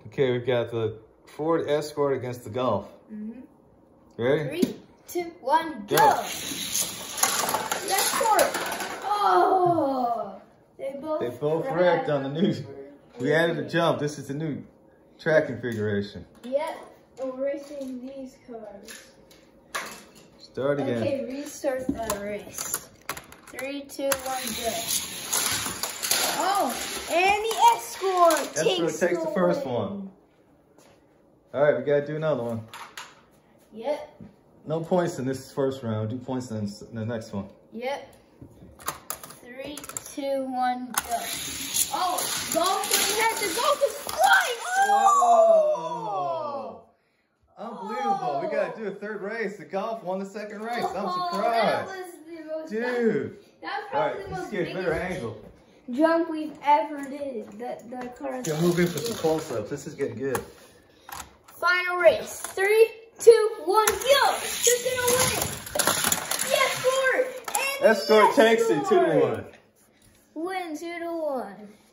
Okay, we've got the Ford Escort against the Golf. Mm-hmm. Ready? 3, 2, 1, go! Escort! Oh! They both wrecked on the new. We added a jump. This is the new track configuration. Yep, we're racing these cars. Start again. Okay, restart the race. 3, 2, 1, go. Oh, and the Escort takes the first one. All right, we gotta do another one. Yep. No points in this first round. Do points in the next one. Yep. 3, 2, 1, go. Oh, Golf went ahead. The Golf is flying. Oh! Unbelievable. We gotta do a third race. The Golf won the second race. I'm surprised. That was the most, dude. That was probably the most get a better biggest angle. jump we've ever did. The car. Yeah, move in for some close-ups. This is getting good. Final race. 3, 2, 1, go! Who's gonna win? Yes, Escort! Escort takes it 2-1. Win 2-1.